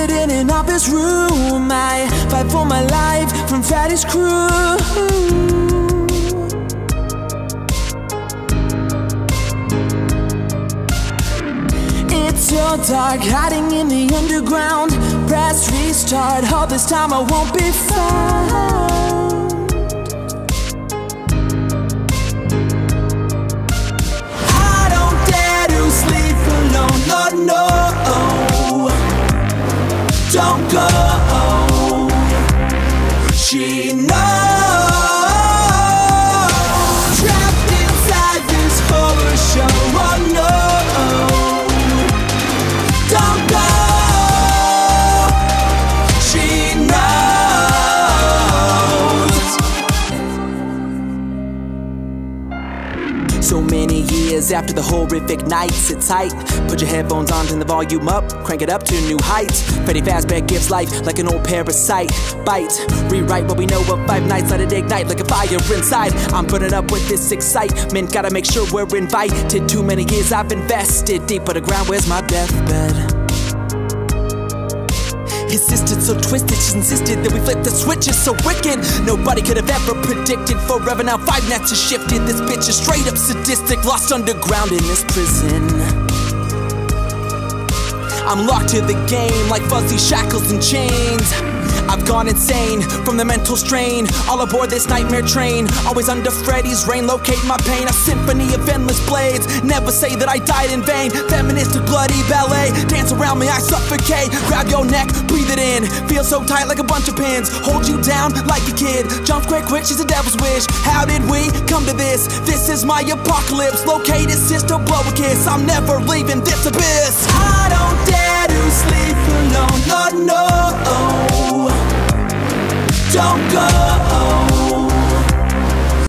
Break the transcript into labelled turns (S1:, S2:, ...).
S1: Secluded in an office room, I fight for my life from Friday's crew. It's so dark, hiding in the underground. Press restart, all this time I won't be found. I don't dare to sleep alone, Lord, no. Don't go. She knows. Trapped inside this horror show, oh no. Don't go. She knows. So many years after the horrific night, sit tight, put your headphones on, turn the volume up, crank it up to new heights. Freddy Fazbear gives life like an old parasite. Bite, rewrite what we know of 5 nights, let it ignite like a fire inside. I'm burning up with this excitement, gotta make sure we're invited. Too many years I've invested deep underground, where's my deathbed? His sister's so twisted, she's insisted that we flip the switches so wicked. Nobody could have ever predicted. Forever now 5 nets have shifted. This bitch is straight up sadistic, lost underground in this prison. I'm locked to the game like fuzzy shackles and chains. I've gone insane from the mental strain. All aboard this nightmare train, always under Freddy's reign. Locate my pain, a symphony of endless blades. Never say that I died in vain. Feministic bloody ballet, dance around me, I suffocate. Grab your neck, breathe it in. Feel so tight like a bunch of pins. Hold you down like a kid. Jump quick, she's a devil's wish. How did we come to this? This is my apocalypse. Locate his sister, blow a kiss. I'm never leaving this abyss. I don't dare to sleep alone, Lord, no.